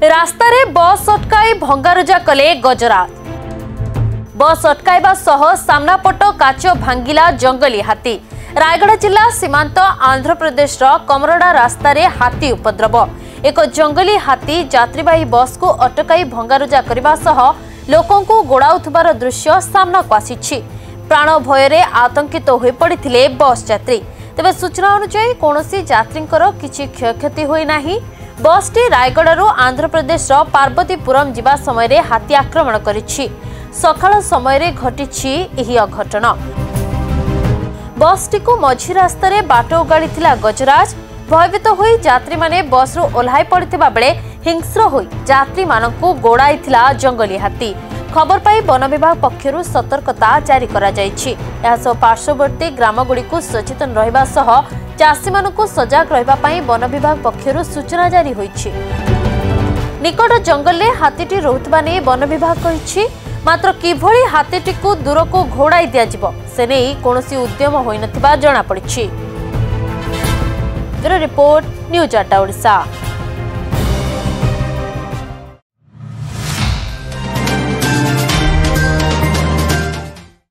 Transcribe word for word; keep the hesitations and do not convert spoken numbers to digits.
रास्ता रे बस अटकाई भंगारुजा कले गजराज। बस अटकाइबा सह सामना पट काच भांगिला जंगली हाथी। रायगढ़ जिला सीमांत आंध्र प्रदेश कमरडा रास्ता रे हाथी उपद्रव। एक जंगली हाथी यात्रीवाही बस को अटकाई भंगारुजा करने सह लोकों को गोड़ाउथबार दृश्य सामना को आसी। प्राण भय आतंकित हो पड़ते बस यात्री। तेबे सूचना अनुसार कौनसी यात्री किसी क्षयक्षति होई नाही। बस टी रायगढ़ आंध्र प्रदेश पार्वतीपुरम जिबा समय हाथी आक्रमण करिछि। सकाळ समय घटिछि एही अघटन। बस टी को मझी रास्ता रे बाट उगाड़ीथिला गजराज। भयभीत होई यात्री माने बस रु ओल्हाई पड़िथिबा बेले हिंस्र होई यात्री मानकु गोड़ाइथिला जंगली हाथी। खबर पाई वन विभाग पक्षरु सतर्कता जारी करा जायछि। एहा सह पार्श्ववर्ती ग्रामगुड़ी को सचेतन रहिबा सह चाषी मानकु सजग रहिबा पाई वन विभाग पक्षरु सूचना जारी होईछि। निकट जंगल में हाथीटी रहुतबा नै वन विभाग कहिछि। मात्र किभଳି हाथीटी को दूर को घोड़ाई दिया जिवो से नै कोनोसी उद्यम होई नथिबा जणा पड़िछि। ब्यूरो रिपोर्ट न्यूज अड्डा ओडिशा।